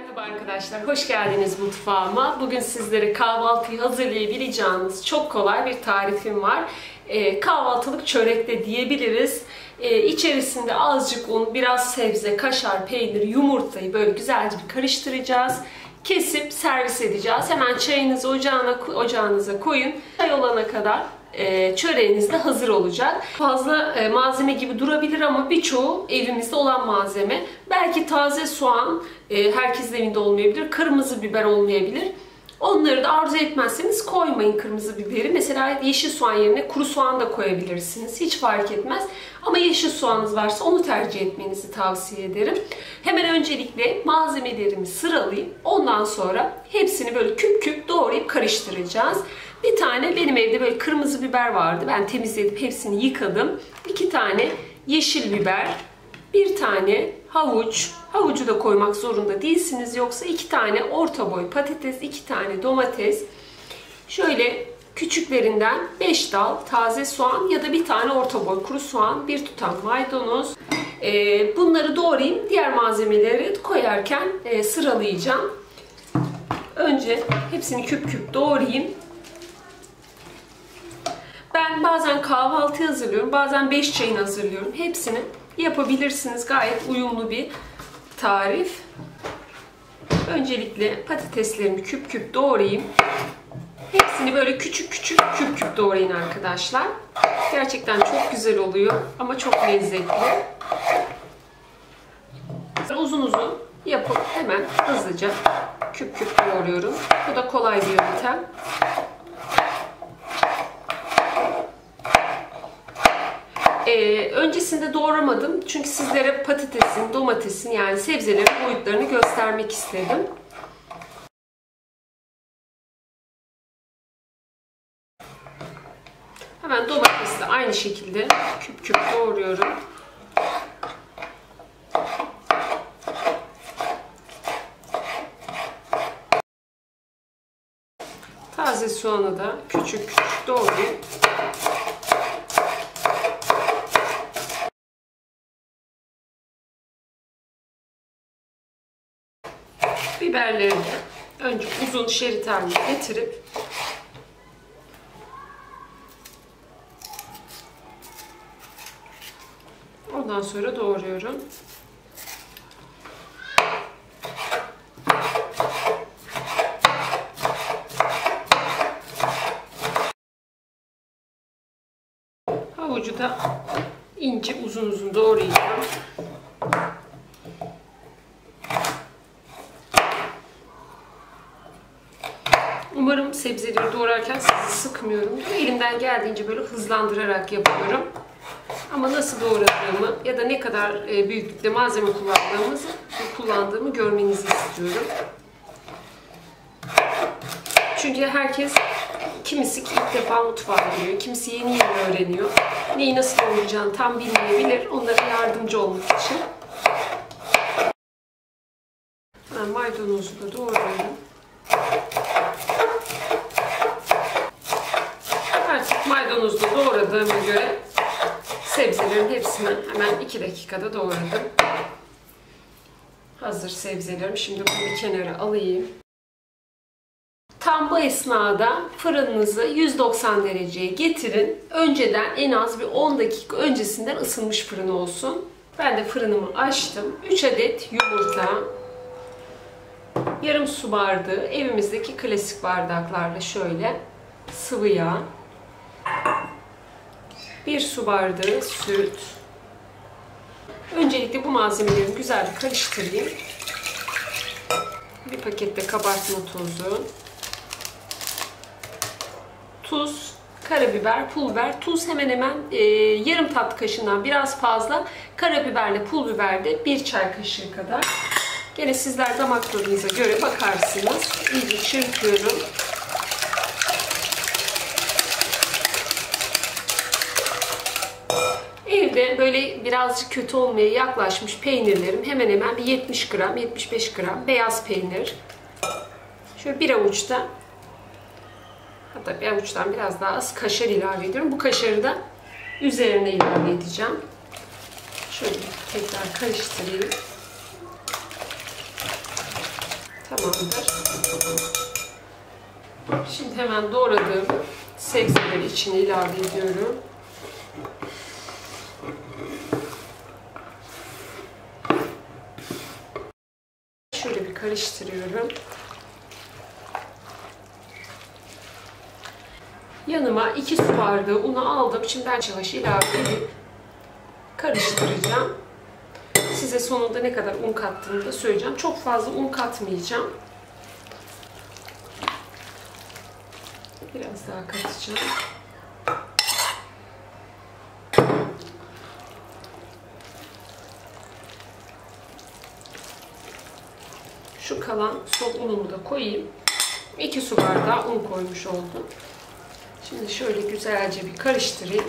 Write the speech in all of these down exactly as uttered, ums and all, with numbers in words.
Merhaba arkadaşlar, hoş geldiniz mutfağıma. Bugün sizlere kahvaltıyı hazırlayabileceğiniz çok kolay bir tarifim var. Ee, kahvaltılık çörek de diyebiliriz. Ee, içerisinde azıcık un, biraz sebze, kaşar, peynir, yumurtayı böyle güzelce bir karıştıracağız. Kesip servis edeceğiz. Hemen çayınızı ocağına, ocağınıza koyun. Çay olana kadar e, çöreğiniz de hazır olacak. Fazla e, malzeme gibi durabilir ama birçoğu evimizde olan malzeme. Belki taze soğan e, herkesin evinde olmayabilir. Kırmızı biber olmayabilir. Onları da arzu etmezseniz koymayın kırmızı biberi. Mesela yeşil soğan yerine kuru soğan da koyabilirsiniz. Hiç fark etmez. Ama yeşil soğanınız varsa onu tercih etmenizi tavsiye ederim. Hemen öncelikle malzemelerimi sıralayayım. Ondan sonra hepsini böyle küp küp doğrayıp karıştıracağız. Bir tane benim evde böyle kırmızı biber vardı. Ben temizledim, hepsini yıkadım. İki tane yeşil biber. Bir tane havuç. Havucu da koymak zorunda değilsiniz. Yoksa iki tane orta boy patates, iki tane domates. Şöyle küçüklerinden beş dal taze soğan ya da bir tane orta boy kuru soğan, bir tutam maydanoz. Ee, bunları doğrayayım. Diğer malzemeleri koyarken e, sıralayacağım. Önce hepsini küp küp doğrayayım. Ben bazen kahvaltı hazırlıyorum, bazen beş çayını hazırlıyorum. Hepsini yapabilirsiniz. Gayet uyumlu bir tarif. Öncelikle patateslerimi küp küp doğrayayım. Hepsini böyle küçük küçük küp küp doğrayın arkadaşlar. Gerçekten çok güzel oluyor ama çok lezzetli. Uzun uzun yapıp hemen hızlıca küp küp doğruyorum. Bu da kolay bir yöntem. Ee, öncesinde doğramadım çünkü sizlere patatesin, domatesin yani sebzelerin boyutlarını göstermek istedim. Hemen domatesi de aynı şekilde küp küp doğruyorum. Taze soğanı da küçük küçük doğrayayım. Biberleri de önce uzun şerit haline getirip ondan sonra doğruyorum. Havucu da ince uzun uzun doğrayacağım. Umarım sebzeleri doğrarken sizi sıkmıyorum. Elimden geldiğince böyle hızlandırarak yapıyorum. Ama nasıl doğradığımı ya da ne kadar büyüklükte malzeme kullandığımızı, kullandığımı görmenizi istiyorum. Çünkü herkes, kimisi ilk defa mutfağa giriyor, kimisi yeni yeni öğreniyor. Neyi nasıl olacağını tam bilmeyebilir. Onlara yardımcı olmak için. Ben maydanozu da doğruyorum. Artık maydanozu da doğradığıma göre sebzelerin hepsini hemen iki dakikada doğradım. Hazır sebzelerim. Şimdi bunu bir kenara alayım. Tam bu esnada fırınınızı yüz doksan dereceye getirin. Önceden en az bir on dakika öncesinden ısınmış fırın olsun. Ben de fırınımı açtım. üç adet yumurta, yarım su bardağı evimizdeki klasik bardaklarla şöyle sıvı yağ, bir su bardağı süt. Öncelikle bu malzemeleri güzel bir karıştırayım. Bir pakette kabartma tozu, tuz, karabiber, pul biber. Tuz hemen hemen e, yarım tatlı kaşığından biraz fazla. Karabiberle pul biber de bir çay kaşığı kadar. Gene sizler damak tadınıza göre bakarsınız. İyice çırpıyorum. Evde böyle birazcık kötü olmaya yaklaşmış peynirlerim hemen hemen bir yetmiş gram, yetmiş beş gram beyaz peynir. Şöyle bir avuçta, hatta bir avuçtan biraz daha az kaşar ilave ediyorum. Bu kaşarı da üzerine ilave edeceğim. Şöyle tekrar karıştırayım. Tamamdır. Şimdi hemen doğradığım sebzeleri içine ilave ediyorum. Şöyle bir karıştırıyorum. Yanıma iki su bardağı unu aldım. Şimdi ben yavaş ilave edip karıştıracağım. Size sonunda ne kadar un kattığımı da söyleyeceğim. Çok fazla un katmayacağım. Biraz daha katacağım. Şu kalan son unumu da koyayım. iki su bardağı un koymuş oldum. Şimdi şöyle güzelce bir karıştırayım.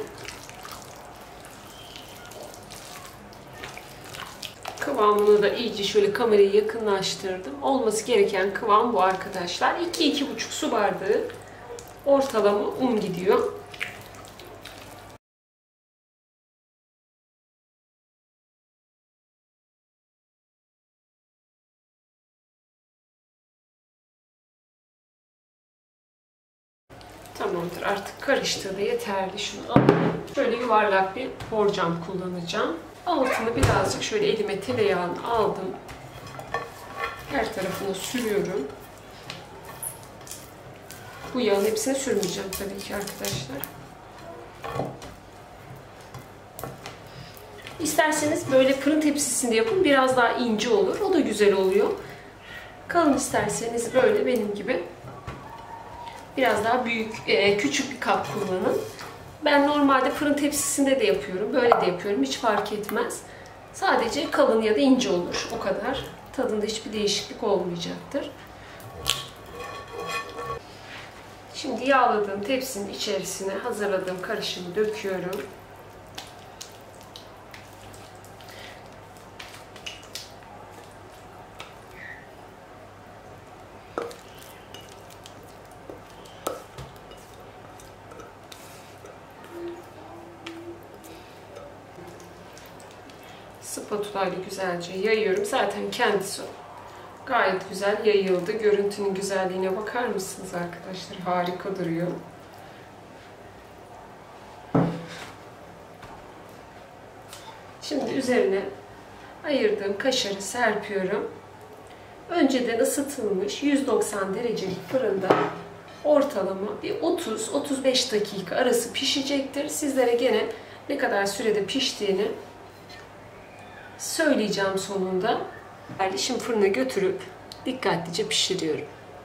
Kıvamını da iyice şöyle kamerayı yakınlaştırdım. Olması gereken kıvam bu arkadaşlar. iki iki buçuk su bardağı ortalama un gidiyor. Tamamdır. Artık karıştırdı. Yeterli. Şunu alayım. Şöyle yuvarlak bir borcam kullanacağım. Altını birazcık şöyle elime tereyağını aldım. Her tarafına sürüyorum. Bu yağın hepsini sürmeyeceğim tabii ki arkadaşlar. İsterseniz böyle fırın tepsisinde yapın. Biraz daha ince olur. O da güzel oluyor. Kalın isterseniz böyle benim gibi biraz daha büyük, küçük bir kap kullanın. Ben normalde fırın tepsisinde de yapıyorum. Böyle de yapıyorum. Hiç fark etmez. Sadece kalın ya da ince olur. O kadar. Tadında hiçbir değişiklik olmayacaktır. Şimdi yağladığım tepsinin içerisine hazırladığım karışımı döküyorum. Spatula ile güzelce yayıyorum. Zaten kendisi gayet güzel yayıldı. Görüntünün güzelliğine bakar mısınız arkadaşlar? Harika duruyor. Şimdi üzerine ayırdığım kaşarı serpiyorum. Önceden ısıtılmış yüz doksan derecelik fırında ortalama bir otuz otuz beş dakika arası pişecektir. Sizlere gene ne kadar sürede piştiğini söyleyeceğim sonunda. Şimdi fırına götürüp dikkatlice pişiriyorum.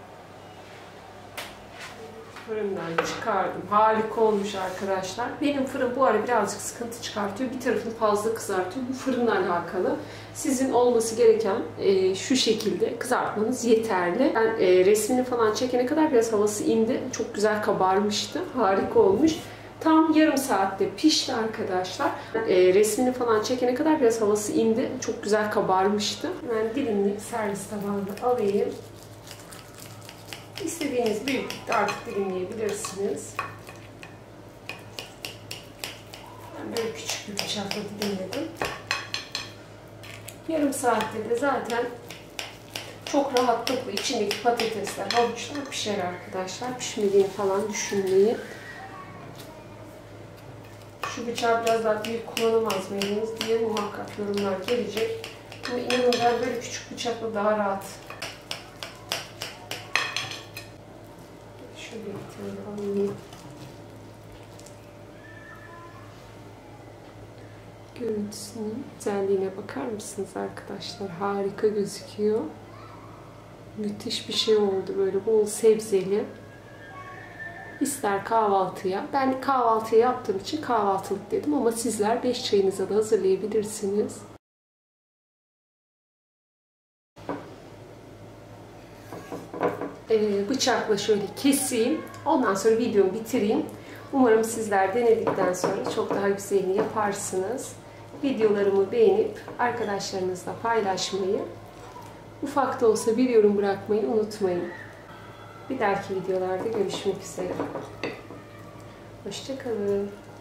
Fırından çıkardım. Harika olmuş arkadaşlar. Benim fırın bu ara birazcık sıkıntı çıkartıyor. Bir tarafını fazla kızartıyor. Bu fırınla alakalı. Sizin olması gereken e, şu şekilde kızartmanız yeterli. Ben e, resmini falan çekene kadar biraz havası indi. Çok güzel kabarmıştı. Harika olmuş. Tam yarım saatte pişti arkadaşlar. E, resmini falan çekene kadar biraz havası indi. Çok güzel kabarmıştı. Ben dilimli servis tabağına alayım. İstediğiniz büyüklükte artık dilimleyebilirsiniz. Ben böyle küçük bir bıçakla dilimledim. Yarım saatte de zaten çok rahatlıkla içindeki patatesler, havuçlar pişer arkadaşlar. Pişmediğini falan düşünmeyin. Şu bıçağı biraz daha büyük kullanamaz mıydınız diye muhakkak yorumlar gelecek. Ama inanın ben böyle küçük bıçakla daha rahat. Şöyle bir tane alayım. Görüntüsünün güzelliğine bakar mısınız arkadaşlar? Harika gözüküyor. Müthiş bir şey oldu. Böyle bol sebzeli. İster kahvaltıya. Ben kahvaltıya yaptığım için kahvaltılık dedim ama sizler beş çayınıza da hazırlayabilirsiniz. Ee, bıçakla şöyle keseyim. Ondan sonra videomu bitireyim. Umarım sizler denedikten sonra çok daha güzelini yaparsınız. Videolarımı beğenip arkadaşlarınızla paylaşmayı, ufak da olsa bir yorum bırakmayı unutmayın. Bir dahaki videolarda görüşmek üzere. Hoşça kalın.